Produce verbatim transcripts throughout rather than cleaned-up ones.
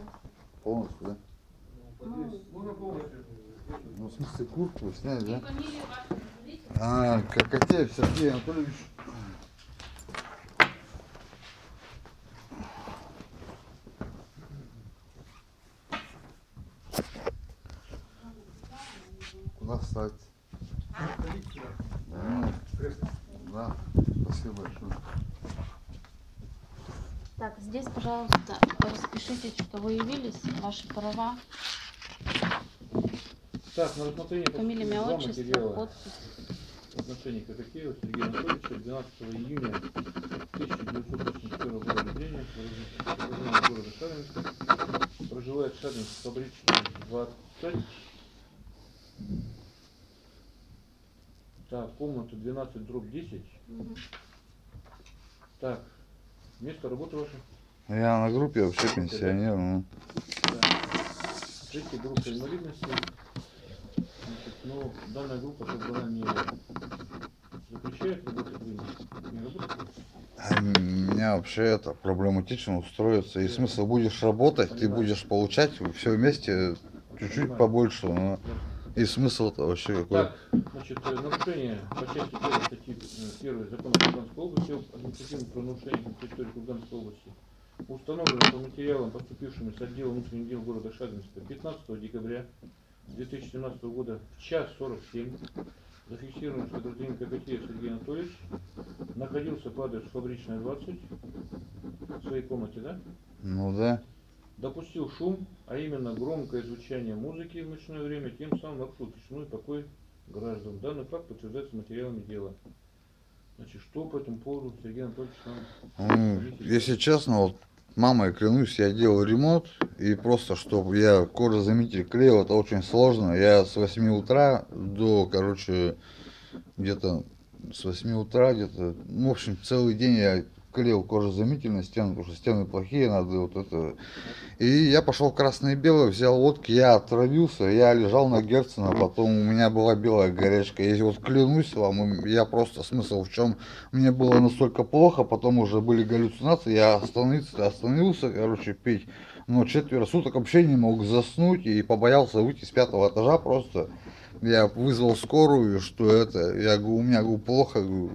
Полностью, да? Ну, можно полностью. Ну, в смысле, куртку снять, да? Фамилия ваша назовите. А, Кокотеев Сергей Анатольевич. Куда встать? Садитесь сюда. Ну, Кресло. да, спасибо большое. Так, здесь, пожалуйста, распишитесь, что вы явились, ваши права, Так, на рассмотрение фамилия, имя, два отчество, материала подпись. в отношении Кокотеева Сергея Анатольевича двенадцатого июня тысяча девятьсот восемьдесят первого года рождения, урожденного города Шадринска, проживает в Шадринск, фабричная двадцать. Так, комната двенадцать дробь десять. Мгм. Так, место работы ваше? Я на группе вообще пенсионер, ну. Третья группа инвалидности. Значит, но данная группа собрана не запрещает работать, вы не работаете? А меня вообще это проблематично устроиться. И смысл, будешь работать, ты будешь получать все вместе чуть-чуть побольше. Но... И смысл-то вообще какой? Так, значит, нарушение по части первой статьи первой закона Курганской области об административных правонарушениях на территории Курганской области установлено по материалам, поступившим с отдела внутренних дел города Шадринска пятнадцатого декабря две тысячи семнадцатого года в час сорок семь зафиксировано, что гражданин Кокотеев Сергей Анатольевич находился по адресу Фабричная двадцать в своей комнате, да? Ну да. Допустил шум, а именно громкое звучание музыки в ночное время, тем самым нарушил тишину и покой граждан. Данный факт подтверждается материалами дела. Значит, что по этому поводу Сергей Анатольевич нам... Ну, если честно, вот мамой клянусь, я делал ремонт, и просто, чтобы я кожезаменитель клеил, это очень сложно. Я с восьми утра до, короче, где-то с восьми утра, где-то, ну, в общем, целый день я клеил кожезаменитель на стену, потому что стены плохие, надо вот это. И я пошел в красное и белое, взял водки, я отравился, я лежал на Герцена, потом у меня была белая горячка. Если вот клянусь вам, я просто, смысл в чем, мне было настолько плохо, потом уже были галлюцинации, я остановился, остановился, короче, пить. Но четверо суток вообще не мог заснуть и побоялся выйти с пятого этажа просто. Я вызвал скорую, что это, я говорю, у меня говорю, плохо, говорю.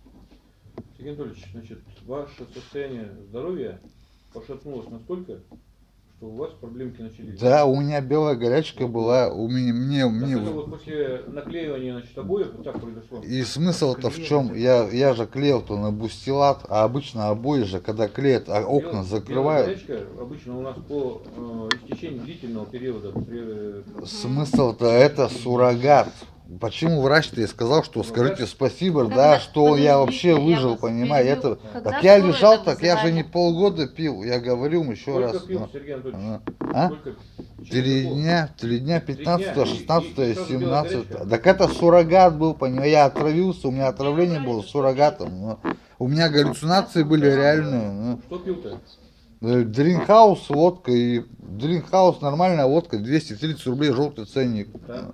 Сергей Анатольевич, значит, ваше состояние здоровья пошатнулось настолько, что у вас проблемки начались. Да, у меня белая горячка была, у меня, мне, мне... Это вот после наклеивания, значит, обоев вот так произошло. И смысл-то в чем? Я, я же клеил-то на бустилат, а обычно обои же, когда клеят, а окна Белая закрывают. горячка обычно у нас по э, истечении длительного периода. При... Смысл-то это суррогат. Почему врач-то и сказал, что скажите спасибо, Когда, да, что подождите, я вообще я выжил, вас понимаете, перебью. это... Когда Так я скорую лежал, это так я же вызывали? не полгода пил, я говорю еще Сколько раз. пил, ну. Сергей Анатольевич? А? Сколько? Три Через дня, три дня, пятнадцатое, Три дня, и- шестнадцатое, и- и сразу белая семнадцатое. горячка? Так это суррогат был, понимаешь, я отравился, у меня отравление было суррогатом. Но у меня галлюцинации были реальные. ну. Что пил-то? Дринкхаус, водка и Дринкхаус нормальная водка, двести тридцать рублей, желтый ценник. Да.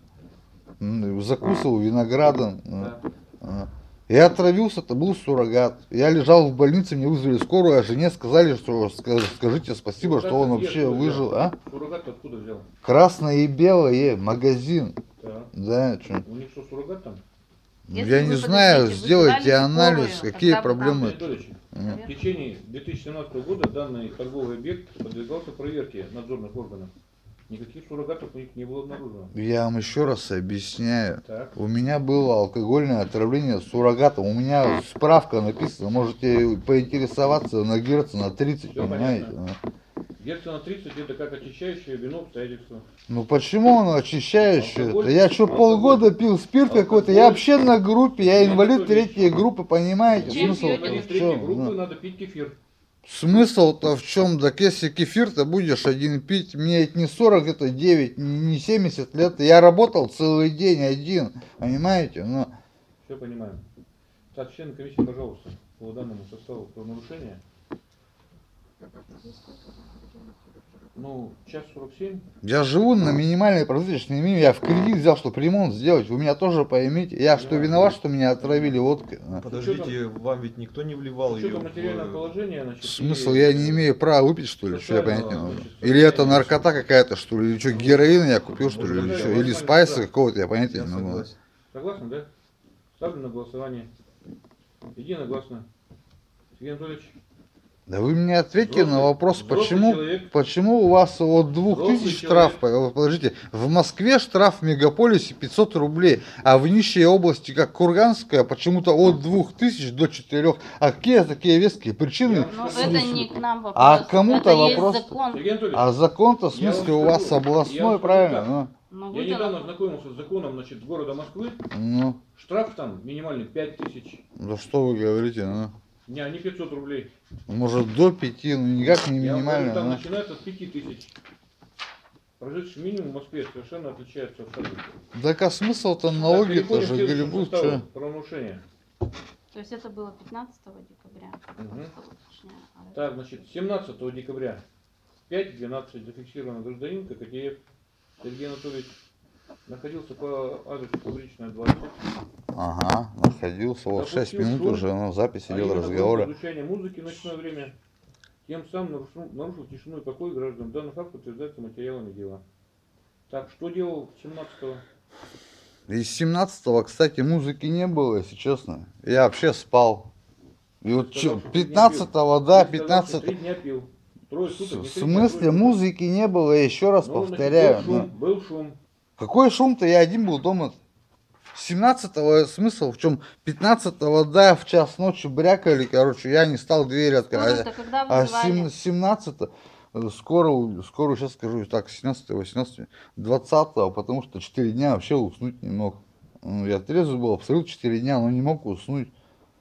М, Закусывал виноградом. Да. А. Я отравился, это был суррогат. Я лежал в больнице, мне вызвали скорую, а жене сказали, что ска- скажите спасибо, что он Суррогат вообще откуда выжил. взял? А? Суррогат откуда взял? Красное и белое, магазин. Да. Да, что? У них что, суррогат там? Ну, Если я вы, не знаю, подождите, сделайте вызывали анализ, скорую, какие когда вы там- проблемы. Анатольевич, в течение две тысячи семнадцатого года данный торговый объект подвергался проверке надзорных органов. Никаких суррогатов у них не было обнаружено. Я вам еще раз объясняю. Так. У меня было алкогольное отравление суррогатом. У меня справка написана, можете поинтересоваться на Герцена тридцать, Всё понимаете? понятно. Герцена тридцать это как очищающее вино обстоятельства. Ну почему он очищающий? Алкоголь- Это? Я что, алкоголь- полгода пил спирт какой-то? Я алкоголь- вообще на группе, я инвалид Анатольевич, третьей группы, понимаете? Чем Смысл пьете? Инвалид в третьей чем? группы Ну, надо пить кефир. Смысл-то в чем? Так если кефир-то будешь один пить, мне это не сорок, это девять, не семьдесят лет. Я работал целый день один, понимаете? Ну, Все понимаем. Так, члены комиссии, пожалуйста, по данному составу правонарушения Ну, час сорок семь. Я живу на минимальной прожиточной минимуме. Я в кредит взял, чтобы ремонт сделать. Вы меня тоже поймите. Я что, виноват, что меня отравили водкой? А? Подождите, вам ведь никто не вливал С ее учетом материального в... положения, значит, Смысл? и- Я не имею права выпить, что ли? Что я понять не Социального, могу? значит, Или это состояния. наркота какая-то, что ли? Или что, героин я купил, что ли? Или Может, что? да, Или да, спайса да. какого-то, я понять Я не могу. согласен. Согласны, да? Ставлю на голосование. Единогласно. Сергей Анатольевич, Да вы мне ответьте на Взрослый- вопрос, взрослый почему, человек. почему у вас от двух Взрослый тысяч человек. штраф? по- Подождите, в Москве штраф в мегаполисе пятьсот рублей, а в нищей области, как Курганская, почему-то от двух тысяч до четырёх. А какие такие веские причины? Я- Но Что это значит? не к нам вопрос. А кому-то это есть вопрос- закон. Сергей Анатольевич, А закон-то, в Я вам смысле, у вас скажу, я областной, вам скажу правильно? так. Ну, Но я вы недавно там- ознакомился с законом, значит, города Москвы. ну, Штраф там минимальный пять тысяч. да что вы говорите, ну? Не, не пятьсот рублей. Может до пяти, ну никак не Я вам говорю, минимально. там ну. начинается от пяти тысяч. Прожиточный минимум в Москве совершенно отличается от остальных. Так а смысл-то Так, налоги переходим тоже к следующему гребут, составу. что? Правонарушение. То есть это было пятнадцатого декабря. Мгм. Просто уточняю. А это- Так, значит, семнадцатого декабря в пять двенадцать зафиксирован гражданин Кокотеев Сергей Анатольевич. Находился по адресу Фабричная двадцать. Ага, находился, вот шесть Допустил минут шум, уже, ну, запись А идет именно разговора. громкое звучание музыки в ночное время. Тем самым нарушил, нарушил тишину и покой граждан. Данный факт подтверждается материалами дела. Так, что делал семнадцатого? Из семнадцатого, кстати, музыки не было, если честно. Я вообще спал. И вот Ты сказал, чё, что три дня пятнадцатого, да, Ты сказал, что пятнадцатого. три дня пил. Трое суток. не В три дня, трое смысле суток. музыки не было, я еще раз Ну, значит, повторяю. был шум, ну. был шум. Какой шум-то, я один был дома. семнадцатого смысл в чем? пятнадцатого, да, в час ночи брякали, короче, я не стал дверь открывать. Скорую-то когда А вызывали? семнадцатого, скоро, скоро сейчас скажу, так, семнадцатого, восемнадцатого, двадцатого, потому что четыре дня вообще уснуть не мог. Ну, я трезвый был абсолютно четыре дня, но не мог уснуть.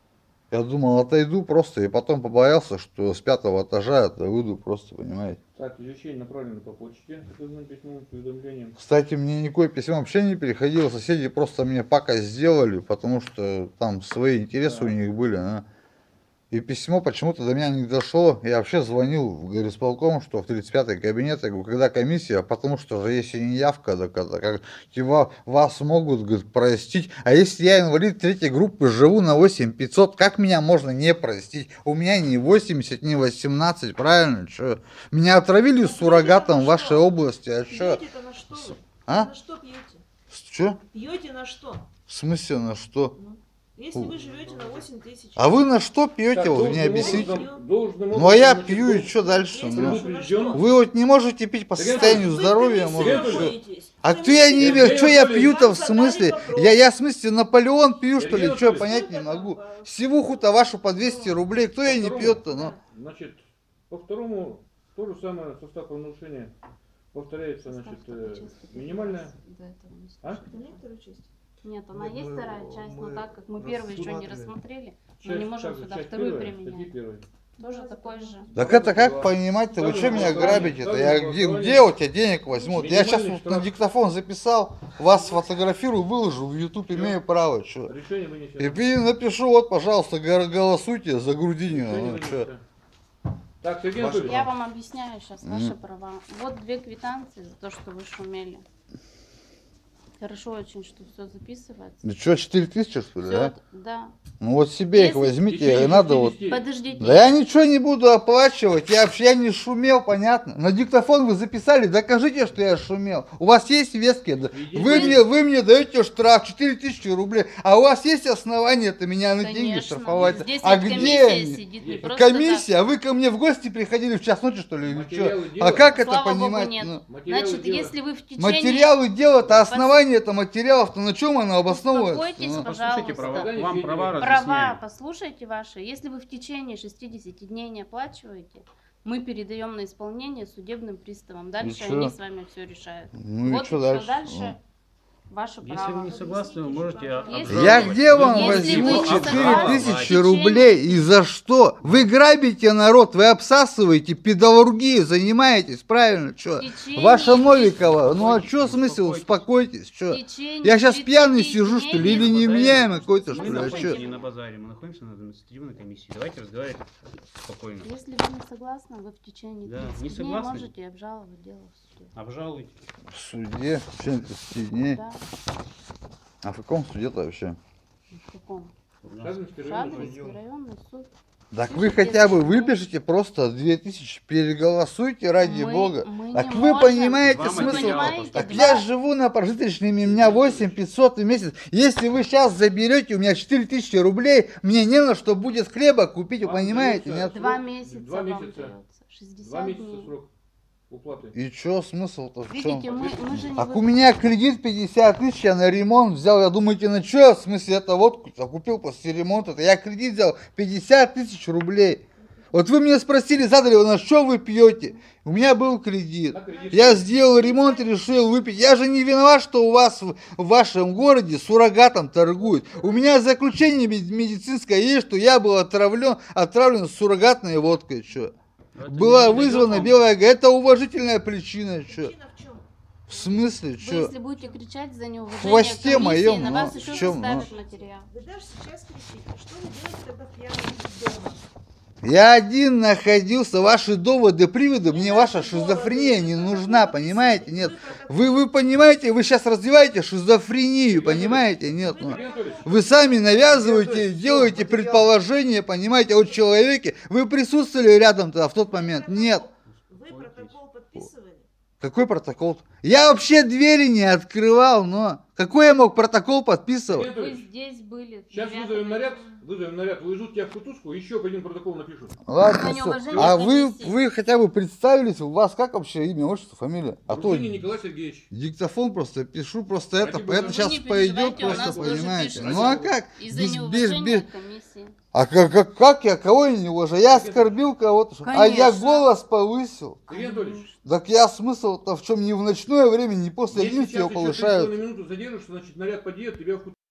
Я думал, отойду просто, и потом побоялся, что с пятого этажа это выйду просто, понимаете. Так, извещение направлено по почте с указанным письмом с уведомлением. Кстати, мне никакое письмо вообще не переходило, соседи просто мне пакость сделали, потому что там свои интересы Да. у них были. а. И письмо почему-то до меня не дошло. Я вообще звонил в горисполком, что в тридцать пятый кабинет, я говорю, когда комиссия, потому что же если не явка, так это как типа, вас могут, говорит, простить. А если я инвалид третьей группы, живу на восемь пятьсот, как меня можно не простить? У меня не восемьдесят, не восемнадцать, правильно? Чё? Меня отравили суррогатом в вашей области, а что? Пьете-то на что вы? А? На что пьете? Что? Пьете на что? В смысле на что? Ну, если вы живете на восемь тысяч. А вы на что пьете, Так, вот должным мне объясните? образом- должным Ну а я образом, пью, и значит, что дальше? Если Ну? вы предупрежден. Вы вот не можете пить по Сергей состоянию Вы здоровья, в может, комиссии что? находитесь. А В кто я не комиссии имею, что я Анатольевич, пью-то в вам задали смысле? вопрос. Я, я в смысле Наполеон пью, что ли? Сергей Что Анатольевич, понять не что это могу. такое? Сивуху-то вашу по двести рублей, кто я не По-второму, пьет-то, ну? Значит, по второму то же самое состав правонарушения повторяется, значит, э, минимальная. До этого не А? слышали. Это некоторая часть. Нет, она Нет, есть мы- вторая часть, но мы так как мы первую еще не рассматриваем. рассмотрели, мы не можем так, сюда часть вторую первая, статьи применять. первой. Тоже такой же. Так это как понимать-то? Вы что меня грабите-то? Я где, где у тебя денег возьмут? Я сейчас вот на диктофон записал, вас сфотографирую, выложу в YouTube, имею право, что? Решение вынесено. И пи- напишу, вот, пожалуйста, го- голосуйте за Грудинина, Решение ну что? вынесено. Так, Сергей Ваше Анатольевич, Я вам объясняю сейчас Мгм. ваши права. Вот две квитанции за то, что вы шумели. Хорошо очень, что все записывается. Ну что, четыре тысячи, что ли, Всё а? это- да. Ну вот себе их Если- возьмите, течение и надо вот... шестидесяти. Подождите. Да я ничего не буду оплачивать, я вообще я не шумел, понятно. На диктофон вы записали, докажите, что я шумел. У вас есть веские, да? Идите. Вы мне, вы мне даете штраф четыре тысячи рублей, а у вас есть основания-то меня на деньги Конечно. штрафовать? Здесь А ведь где комиссия они? сидит, не Есть. просто Комиссия, а вы ко мне в гости приходили в час ночи, что ли, или Материалы что? дела. А как так. это Слава богу, понимать? нет. ну? Материалы Значит, дела. если вы в течение... Материалы дела-то, Пос- основание это материалов-то, на чем оно обосновывается? Успокойтесь, ну? пожалуйста. права, Показания вам сведения. права Права, разъясняем. послушайте ваши. Если вы в течение шестидесяти дней не оплачиваете, мы передаем на исполнение судебным приставам. Дальше чё? они с вами все решают. Ну вот и что всё. дальше? дальше. Ваше Если право. вы не согласны, вы можете Если- обжаловать. Я где вам Если возьму вы не четыре согласны, тысячи в рублей? И за что? Вы грабите народ, вы обсасываете, педалургией занимаетесь, правильно? Что? течение Ваша тридцати- Новикова, ну а что смысл? Успокойтесь. Успокойтесь, что? в течение Я сейчас пьяный тридцати сижу, что ли, дней или не невменяемый какой-то, Мы что ли, а находимся что? не на базаре, мы находимся на административной комиссии. Давайте разговаривать спокойно. Если вы не согласны, вы в течение Да, тридцати не дней согласны? можете обжаловать дело в суде. Обжалуйте. В суде? В течение тридцати дней? Да. А в каком суде-то вообще? В каком? Шадринский район. Шадринский районный суд. Так Пишите, вы хотя бы если вы- выпишите просто две тысячи, переголосуйте ради Мы- бога. мы Так не вы можем. понимаете Два смысл? материала Так два- я живу на прожиточном, у меня восемь пятьсот в месяц. Если вы сейчас заберете у меня четыре тысячи рублей, мне не на что будет хлеба купить, вы Вам понимаете? дается Нет? Два срок- месяца Два вам месяца. дается. Два шестьдесят месяца дней. срок уплаты. И чё, смысл-то в чем? Видите, мы, мы же не Так вы- у меня кредит пятьдесят тысяч, я на ремонт взял, я думаете, на что? В смысле, это вот купил после ремонта, я кредит взял пятьдесят тысяч рублей. Вот вы меня спросили, задали, на что вы пьете? У меня был кредит. На кредит. Я сделал ремонт и решил выпить. Я же не виноват, что у вас в, в вашем городе суррогатом торгуют. У меня заключение мед- медицинское есть, что я был отравлен, отравлен суррогатной водкой. Чё. Была вызвана белая г- это уважительная причина. Чё. Причина в чем? В смысле, Вы, чё? если будете кричать за неуважение хвосте комиссии, моем, на ну, вас в еще чём, составят ну? материал. Вы даже сейчас кричите. Что вы делаете тогда в пьяном дома? Я один находился, ваши доводы, приводы, мне ваша шизофрения не нужна, понимаете? Нет. Вы, вы понимаете, вы сейчас развиваете шизофрению, понимаете? Нет. Ну. Сергей Анатольевич, Вы сами навязываете, делаете предположения, понимаете, о человеке. Вы присутствовали рядом-то в тот момент? Нет. Вы протокол подписывали? Какой протокол? Я вообще двери не открывал, но какой я мог протокол подписывать? Сергей Вы Анатольевич, здесь были. сейчас девятого вызовем наряд, июня. вызовем наряд, увезут тебя в кутузку, еще один протокол напишут. Ладно, За всё. неуважение А вы, комиссии. вы хотя бы представились, у вас как вообще имя, отчество, фамилия? А то Арутюнин Николай Сергеевич. диктофон просто пишу, просто это, Спасибо. это Вы сейчас не пойдет, переживайте, у просто нас тоже понимаете. пишут. Ну а как? Из-за Без- без- неуважения без- комиссии. А как, как, как я, кого я не уважаю? Я оскорбил кого-то, что- а я Конечно. голос повысил. Сергей Анатольевич, Так я смысл-то в чем? Не в ночное время, не после если одиннадцати сейчас его еще три с повышают. половиной минуты задержишься, значит наряд подъедет, тебя в